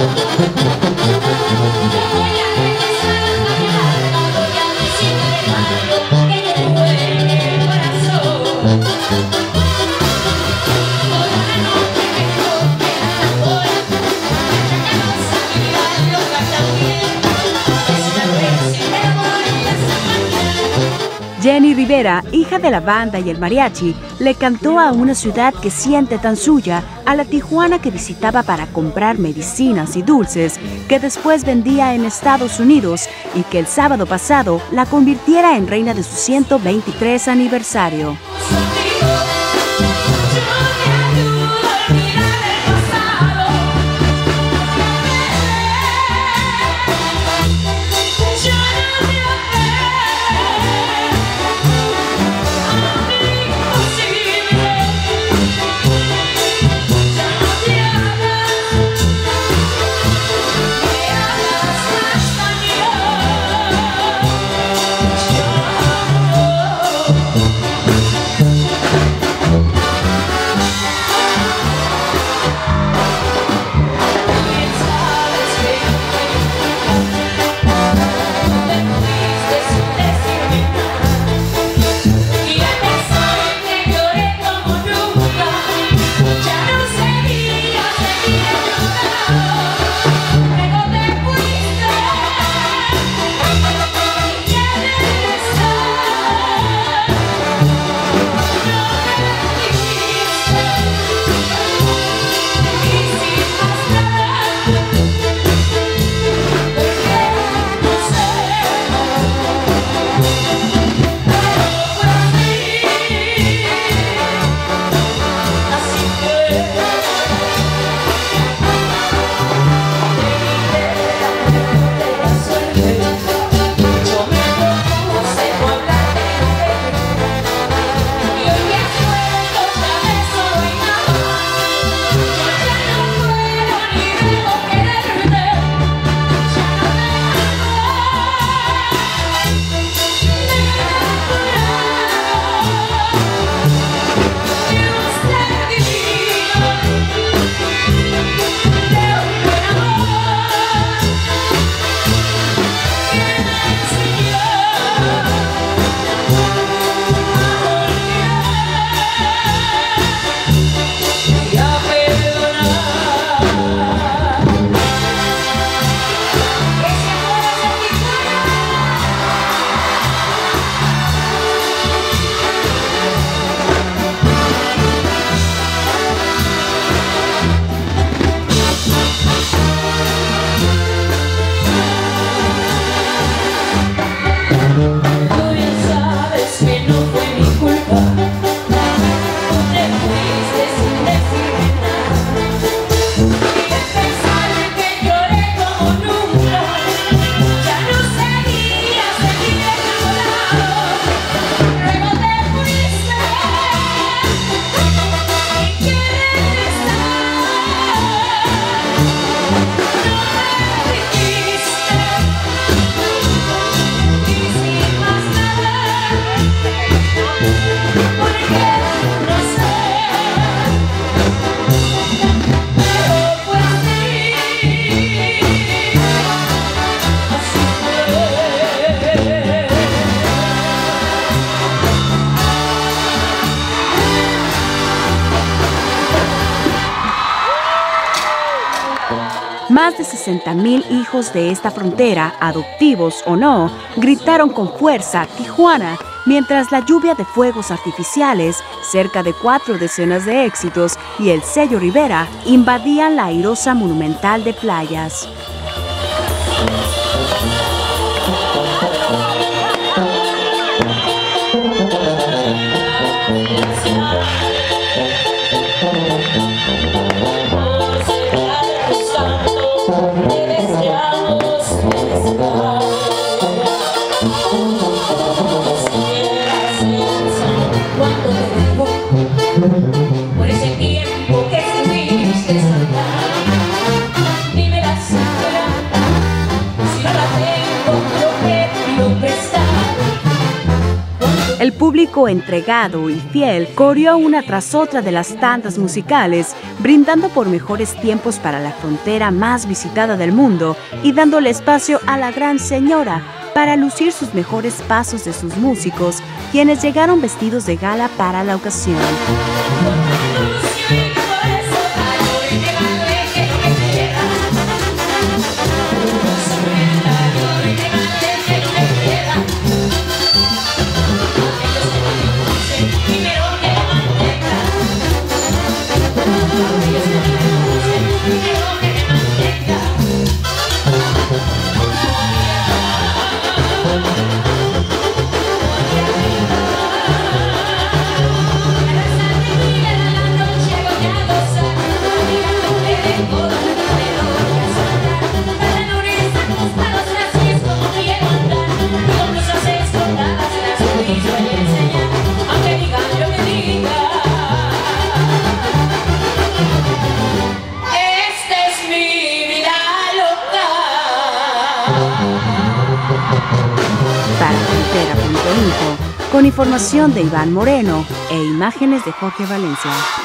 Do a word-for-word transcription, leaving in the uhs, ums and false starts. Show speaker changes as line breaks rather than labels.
Jenny Rivera, hija de la banda y el mariachi, le cantó a una ciudad que siente tan suya a la Tijuana que visitaba para comprar medicinas y dulces que después vendía en Estados Unidos y que el sábado pasado la convirtiera en reina de su ciento veintitrés aniversario. Más de sesenta mil hijos de esta frontera, adoptivos o no, gritaron con fuerza Tijuana, mientras la lluvia de fuegos artificiales, cerca de cuatro decenas de éxitos y el sello Rivera invadían la airosa monumental de playas.
Por ese tiempo que estuviste sola, dime la cifra, si no la tengo, yo te pido prestar.
El público entregado y fiel corrió una tras otra de las tandas musicales, brindando por mejores tiempos para la frontera más visitada del mundo y dándole espacio a la gran señora para lucir sus mejores pasos de sus músicos, quienes llegaron vestidos de gala para la ocasión. Para Frontera punto info, con información de Iván Moreno e imágenes de Jorge Valencia.